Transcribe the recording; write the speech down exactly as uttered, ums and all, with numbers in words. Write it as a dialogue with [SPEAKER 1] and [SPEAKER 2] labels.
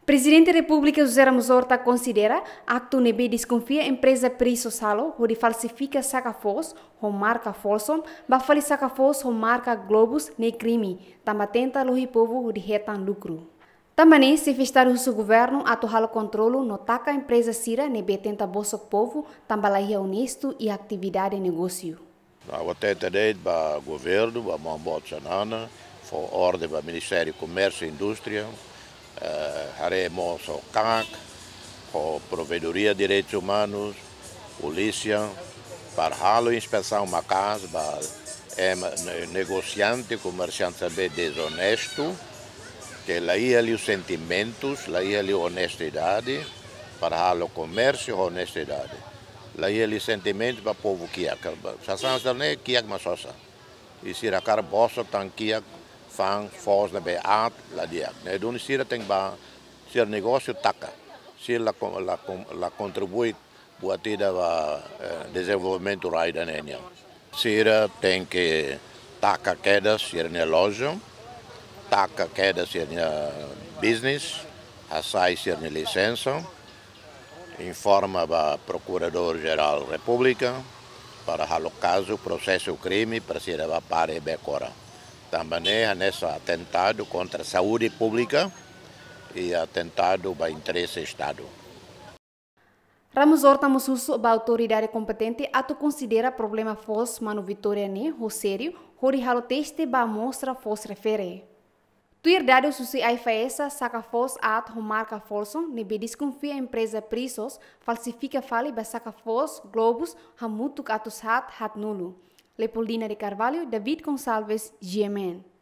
[SPEAKER 1] Presidente da República José Ramos Horta considera acto nebe desconfia empresa Priso Salo, onde falsifica sacafós, com marca Folsom, bafali sacafós com marca Globus, ne crime, também tenta lohi povo de retan lucro. Também se festar o seu governo a torrar o controle no taca a empresa Sira nebe tenta bolsa povo, também honesto e atividade de negócio.
[SPEAKER 2] A tenta dele para o governo, para a Bolsonaro, for ordem para o Ministério do Comércio e Indústria. Haremos o C A C, a Provedoria de Direitos Humanos, Polícia, para a inspeção uma casa, para é negociante, comerciante saber desonesto, que lá ia ali os sentimentos, lá ia ali a honestidade, para o comércio e honestidade. Lá ia ali sentimentos para o povo que é. Se a gente não é que é uma soça. E se a cara bossa, então que é fan fos na be art la dia né do sira tem ba ser negócio taca se la la la contribui para tida va desenvolvimento raida nenia sira tem que taca queda ser na loja taca queda ser na business a sai ser na licença informa ba procurador geral da República para o caso processo crime para ser a pare becora. Também é nesse atentado contra a saúde pública e atentado para o interesse do Estado.
[SPEAKER 1] Ramos Horta mususu ba autoridade competente ato considera problema fos mano Vitória ne ho sério hori halo teste ba mostra fos refere. Tu herdade susi ai faesa saca fos at ho marca Folsom ne be desconfia empresa Prisos falsifica fali ba saca fos Globus hamutuk atus hat hat nulo. Leopoldina de Carvalho, David Gonçalves, G M N.